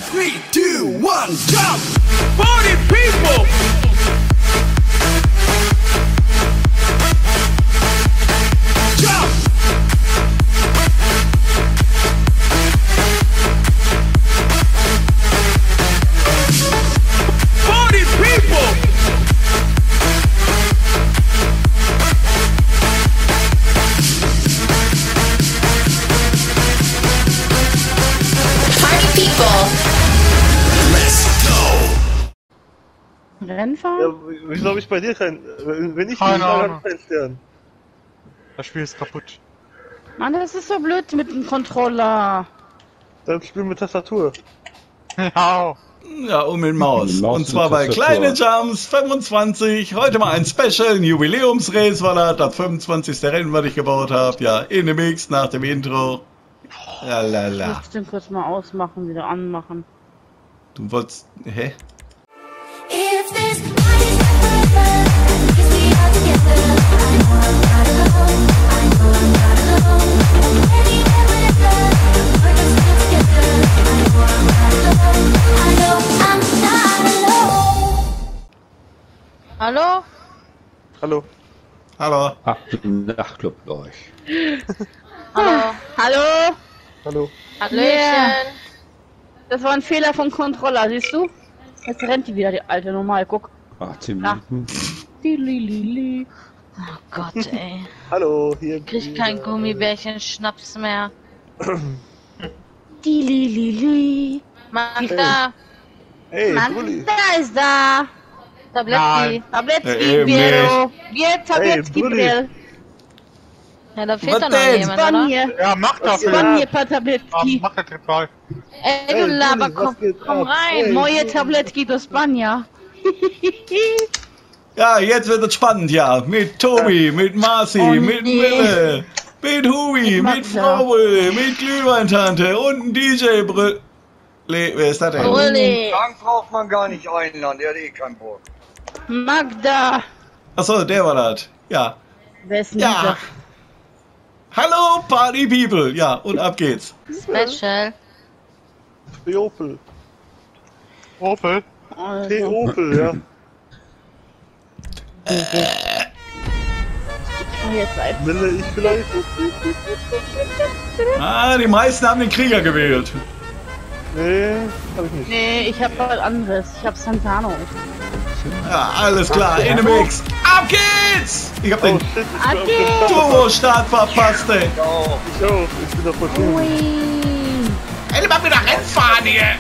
3, 2, 1, jump! Party people! Jump! Party people! Party people! Let's go! Rennfahren? Ja, wieso habe ich bei dir keinen... Wenn ich Keine nicht habe, Ahnung. keinen Stern. Das Spiel ist kaputt. Mann, das ist so blöd mit dem Controller. Dann spielen mit Tastatur. Ja. Ja, und mit Maus. Maus Und zwar bei mit Kleine Tastatur. Jumps 25. Heute mal ein Special, ein Jubiläumsrace, weil das 25. Rennen, was ich gebaut habe. Ja, in dem Mix nach dem Intro. Ja, Ich lala. muss den kurz mal ausmachen, wieder anmachen. Du wolltest. Hä? If this night is forever, because we are together, I know I'm not alone. I know I'm not alone. Anywhere, whenever, we're just still together. I know I'm not alone. I know I'm not alone. Hallo? Hallo. Hallo. Ach, Nachtclub bei euch. Hallo? Hallo? Hallo. Hallöchen? Das war ein Fehler vom Controller, siehst du? Jetzt rennt die wieder, die alte Normal, guck. 18 Ja. Minuten. Dililili. Oh Gott, ey. Hallo, hier. Krieg kein Gummibärchen Schnaps mehr. Dililili. Magda, Hey, Mann, Brulli. da ist da. Tabletti. Tabletki, nee. Biero. Wir Tabletki, Brudi. Biel. Ja, da fehlt Was doch noch denn? jemand, oder? Spanje. Ja, mach das. Spanje, paar Tabletki. Mach das Ritual. Ey, du Hey, Laber, Brudi, was geht komm ab? rein. Hey. Moje Tabletki do Spanja. Ja, jetzt wird es spannend, ja. Mit Tobi, mit Marci, Oh, mit nee. Mille, mit Hui, Mit mit Magda. Frau Brille, mit Glühweintante und ein DJ Brille. Wer ist das denn? Uli. Frank braucht man gar nicht einladen, der hat eh keinen Bock. Magda. Achso, der war das. Ja. Wer ist denn Ja. dieser? Hallo, Party People. Ja, und ab geht's. Special. Opel. Opel. Hey, Also, Opel, ja. jetzt ein. Mille, ich vielleicht. Ah, die meisten haben den Krieger gewählt. Nee, hab ich nicht. Nee, ich hab was anderes. Ich hab Santano. Ja, alles klar, in dem Mix. Ab geht's! Ich hab Oh den shit, ich bin auf Okay. dem Start. Turbo-Start verpasst, ey. Ich auch. Ich bin da voll schön. Ui. Ey, mal wieder Rennfahren hier.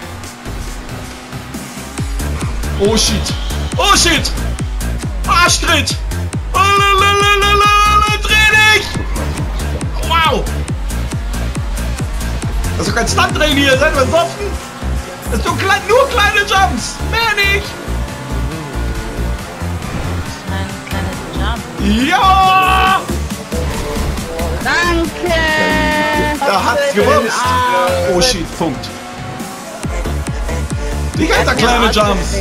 Oh shit. Oh shit. Arschtritt. Dreh dich. Wow. Das ist doch kein Stunt-Drehen hier. Seid ihr besoffen? Das ist nur kleine Jumps. Mehr nicht. Ein kleines Jump. Ja. Danke. Da hat's gewumst. Oh shit, Punkt. Die ganzen kleine Jumps.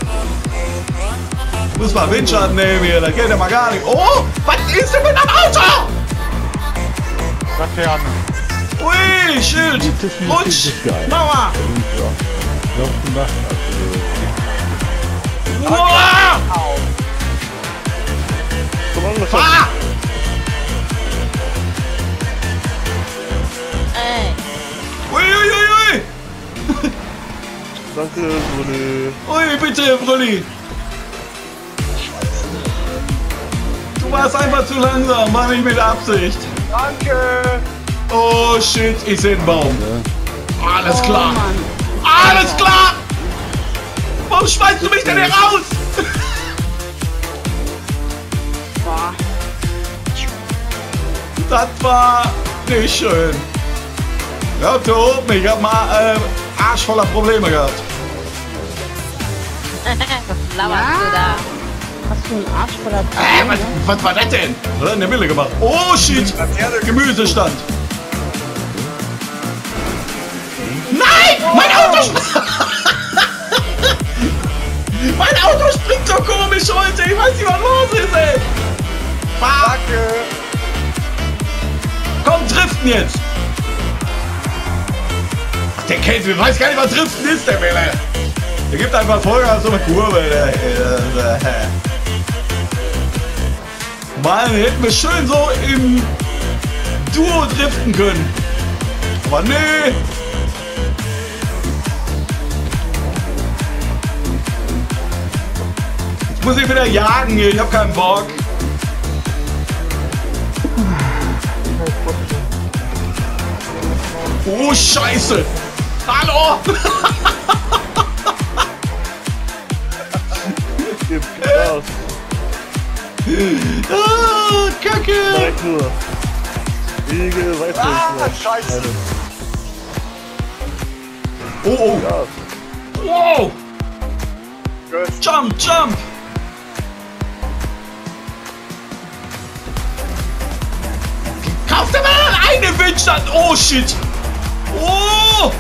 Muss mal Windschatten nehmen hier, das geht ja mal gar nicht. Oh, was ist denn mit dem Auto? Laterne. Ui, Schild. Rutsch. Mauer. Noch gemacht. Wow. Zum Anfang. Fahr. Ey. Ui, ui, ui, ui. Danke, Brulli. Ui, bitte, Brulli. Du warst einfach zu langsam, war nicht mit Absicht. Danke! Oh shit, ich sehe einen Baum. Alles klar. Oh, Mann. Alles klar. Warum schmeißt du mich denn hier raus? Boah. Das war nicht schön. Ja, tut mir, ich hab mal Arsch voller Probleme gehabt. Was laberst du da? Hast du einen Arsch voller Was war das denn? Was hat denn der Wille gemacht? Oh shit! Gemüsestand. Nein! Mein Auto! Mein Auto springt so komisch heute! Ich weiß nicht, was los ist, ey! Fahr! Danke! Komm, driften jetzt! Der Käse, weiß gar nicht, was Driften ist, der Mille. Der gibt einfach Vollgas so eine Kurve. Mann, hätten wir schön so im Duo driften können. Aber nee. Jetzt muss ich wieder jagen hier, ich hab keinen Bock. Oh, Scheiße! Hallo! Gib Gas. Ah, Kacke! Direkt nur. Wiege, weißt du nicht. Scheiße. Oh, oh! Gas. Wow! Gut. Jump, jump! Kauf dir mal eine Windstand! Oh, shit! Oh!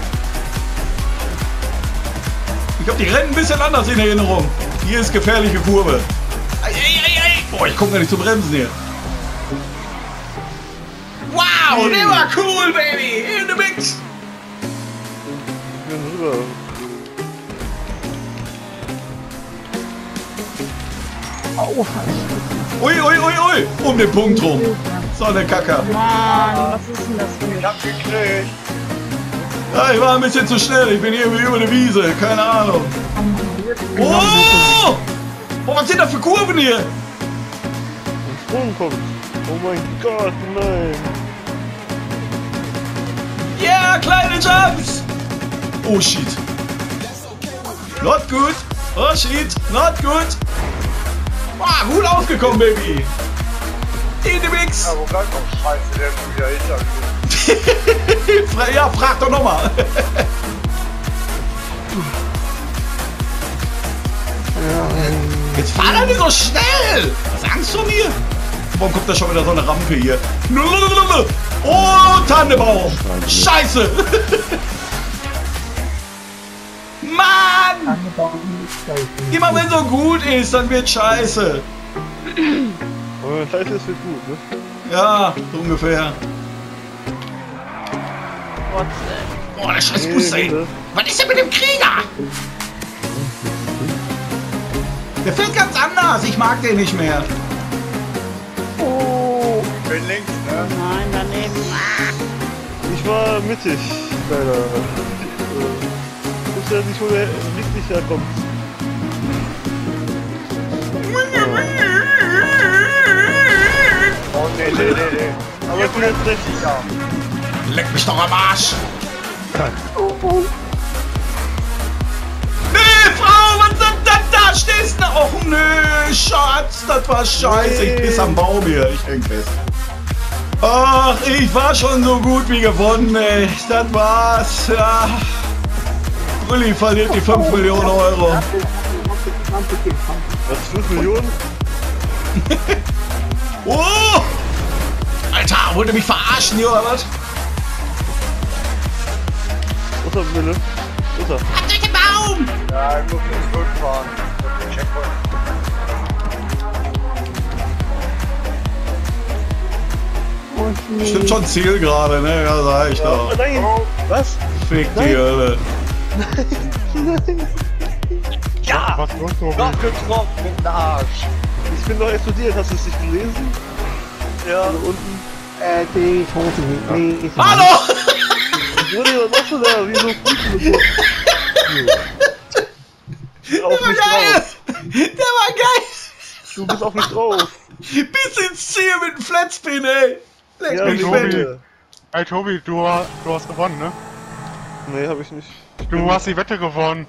Ich hab die Rennen ein bisschen anders in Erinnerung. Hier ist gefährliche Kurve. Ei, ei, ei, ei. Boah, ich komm gar nicht zu bremsen hier. Wow, der war cool, baby! In the mix! Ich bin rüber. Ui, ui, ui, ui! Um den Punkt rum. So eine Kacke. Mann, was ist denn das für Ich eine hab gekriegt. Ja, ich war ein bisschen zu schnell. Ich bin irgendwie über eine Wiese. Keine Ahnung. Oh! Oh, was sind da für Kurven hier? Ein Sprung kommt. Oh mein Gott, nein. Yeah, kleine Jumps! Oh, shit. Not good. Oh, shit. Not good. Ah, gut aufgekommen, Baby. In the mix. Ja, wo bleibt noch Scheiße, der ist wieder hinter mir. Ja, frag doch nochmal. Jetzt fahr doch nicht so schnell. Was hast du Angst vor mir? Warum kommt da schon wieder so eine Rampe hier? Oh, Tannebaum. Scheiße. Mann. Immer wenn so gut ist, dann wird scheiße. Aber Scheiße ist wird gut, ne? Ja, so ungefähr. Boah, der scheiß Hussein. Was ist denn mit dem Krieger? Der fährt ganz anders. Ich mag den nicht mehr. Oh, Ich bin links, ne? Nein, daneben. ich war mittig, leider. Ich wusste ja nicht, wo der richtig herkommt. Oh, nee, nee, nee, nee. Aber ich bin jetzt recht. Ja. Leck mich doch am Arsch. Nee, Frau, was ist das da? Stehst du? Och, nö, Schatz, das war scheiße. Ich piss am Baum hier. Ich häng fest. Ach, ich war schon so gut wie gewonnen, ey. Das war's, ja. Brülli verliert die 5 Millionen Euro. Was, 5 Millionen? Oh! Alter, wollt ihr mich verarschen hier oder was? Was ist Wille? Wo ist er? Ab durch den Baum! Ja, ich muss jetzt zurückfahren. Checkpoint. Stimmt schon Ziel gerade, ne? Ja, sag ich doch. Oh nein! Was? Fick die Hölle. Ja! Was los, Tobi? Noch getroffen mit dem Arsch. Ich bin doch explodiert, hast du es nicht gelesen? Ja. Da unten. Hallo! Bruder, was machst du da? Wieso fliegst du so? Der Auf war mich geil! drauf. Der war geil! Du bist auf mich drauf. Bis ins Ziel mit dem Flatspin, ey! Leck Ja, mich wie weg! bitte? Hey Tobi, du hast gewonnen, ne? Nee, hab ich nicht. Du hast die Wette gewonnen.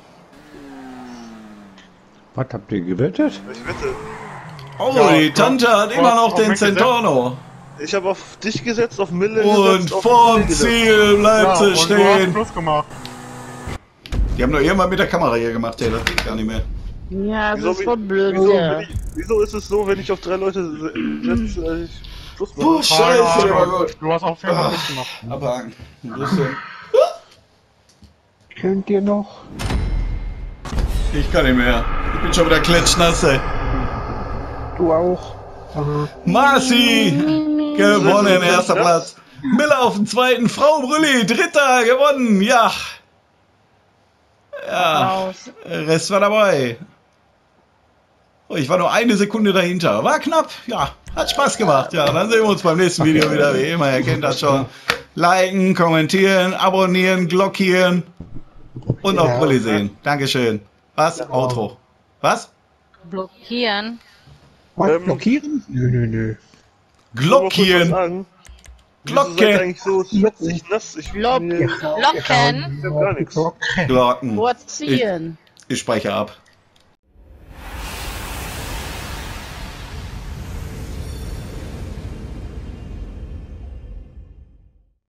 Was habt ihr gewettet? Ich wette. Oh, Ja, die Tante hat immer noch auf den mich gesetzt? Centorno. Ich habe auf dich gesetzt, auf Mille Und gesetzt, auf vorm Mille gesetzt. Ziel bleibt sie und du hast stehen. Plus gemacht. Die haben doch irgendwann mit der Kamera hier gemacht, ey. Das geht gar nicht mehr. Ja, das Wieso, ist voll blöd. wieso, Ja. wieso ist es so, wenn ich auf 3 Leute setze, als ich Schluss Boah, mache? scheiße, der war gut. Du hast auf jeden Fall mitgemacht. Abhaken. Grüße. Könnt ihr noch? Ich kann nicht mehr. Ich bin schon wieder klitschnass, ey. Du auch? Marci gewonnen, erster Platz. Miller auf dem 2., Frau Brülli, 3. gewonnen. Ja, Ja, Raus. Rest war dabei. Oh, ich war nur eine Sekunde dahinter. War knapp. Ja, hat Spaß gemacht. Ja, dann sehen wir uns beim nächsten Video wieder. Wie immer, ihr kennt das schon. Liken, kommentieren, abonnieren, glockieren und auf Brille sehen. Dankeschön. Was? Outro. Was? Blockieren. Was, blockieren? Nö. Glockieren. Glocke. Eigentlich so schmutzig nass. Ich will Glock. mir Locken. gar nichts. Glocken. Vorziehen. Ich speichere ab.